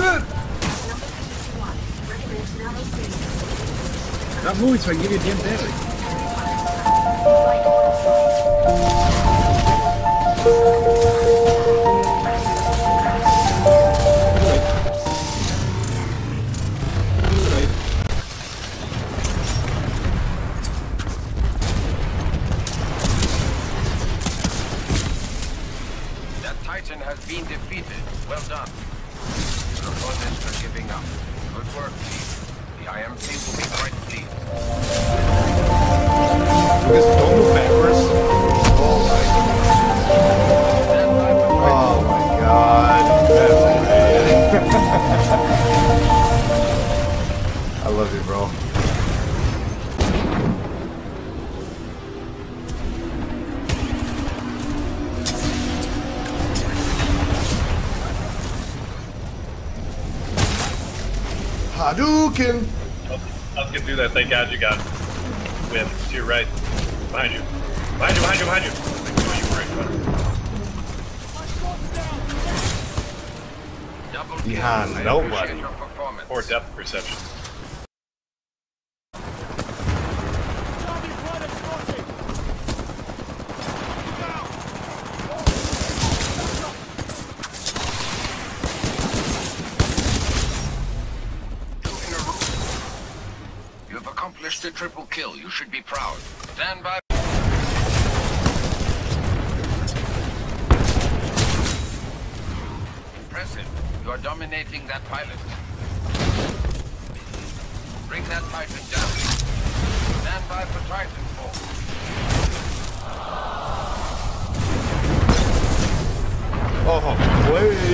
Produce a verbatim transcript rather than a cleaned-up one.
Stop moving so I can give you a damn battery. That Titan has been defeated. Well done. Your opponents are giving up. Good work, team. The I M C will be quite pleased. Lucas, don't move backwards. Oh my god. Oh my god. That's great. I love you, bro. Hadouken! Let's get through that. Thank God you got win. To your right. Behind you. Behind you, behind you, behind you. Make sure you break one. Double Behind kill. I nobody. appreciate your performance. Or depth perception. Accomplished a triple kill. You should be proud. Stand by. Impressive. You are dominating that pilot. Bring that Titan down. Stand by for Titanfall. Oh, wait.